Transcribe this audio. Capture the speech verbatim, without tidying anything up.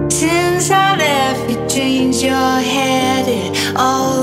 Since I left, you changed your head. It all